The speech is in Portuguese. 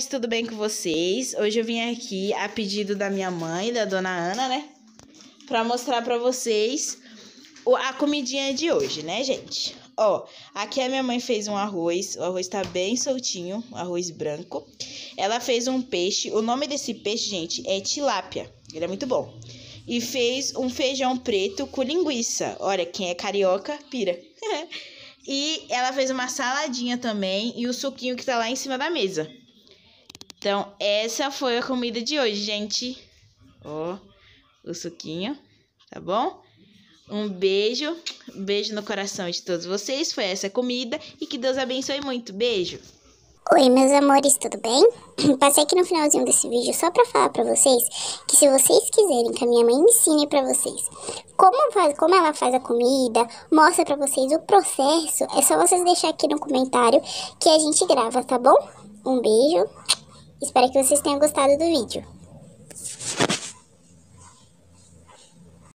amores, tudo bem com vocês? Hoje eu vim aqui a pedido da minha mãe, da dona Ana, né? Pra mostrar pra vocês a comidinha de hoje, né, gente? Ó, aqui a minha mãe fez um arroz, o arroz tá bem soltinho, arroz branco. Ela fez um peixe, o nome desse peixe, gente, é tilápia, ele é muito bom. E fez um feijão preto com linguiça, olha, quem é carioca, pira. E ela fez uma saladinha também e o suquinho que tá lá em cima da mesa. Então, essa foi a comida de hoje, gente. Ó, o suquinho, tá bom? Um beijo no coração de todos vocês. Foi essa a comida e que Deus abençoe muito. Beijo! Oi, meus amores, tudo bem? Passei aqui no finalzinho desse vídeo só pra falar pra vocês que se vocês quiserem que a minha mãe ensine pra vocês como ela faz a comida, mostra pra vocês o processo, é só vocês deixarem aqui no comentário que a gente grava, tá bom? Um beijo, espero que vocês tenham gostado do vídeo.